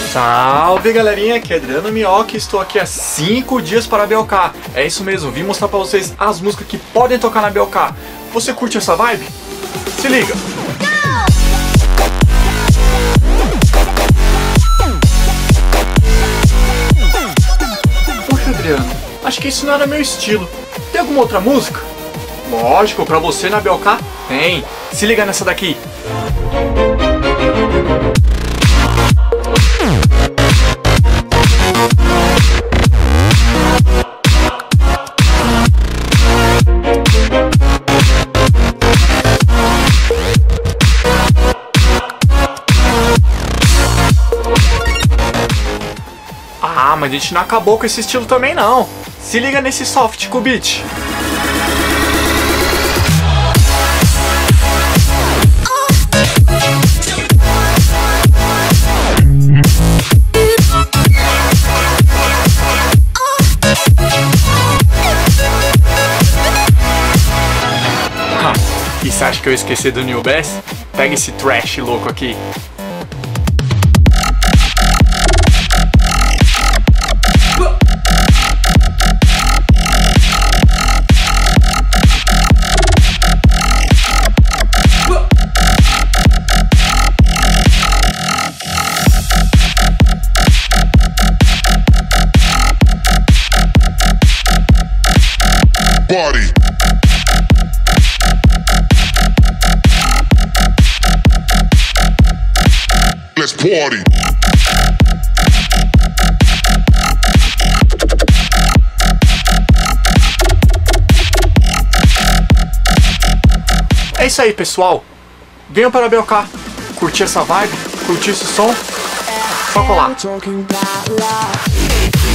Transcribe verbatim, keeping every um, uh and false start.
Salve galerinha, aqui é Adriano Mioca e estou aqui há cinco dias para a B O K. É isso mesmo, vim mostrar para vocês as músicas que podem tocar na B O K. Você curte essa vibe? Se liga! Poxa Adriano, acho que isso não era meu estilo. Tem alguma outra música? Lógico, pra você na B O K tem. Se liga nessa daqui. Ah, mas a gente não acabou com esse estilo também não. Se liga nesse soft com o beat. E você acha que eu esqueci do New Bass? Pega esse trash louco aqui. Party. Let's party. É isso aí, pessoal. Venham para a B O K. Curtir essa vibe, curtir esse som. Só colar.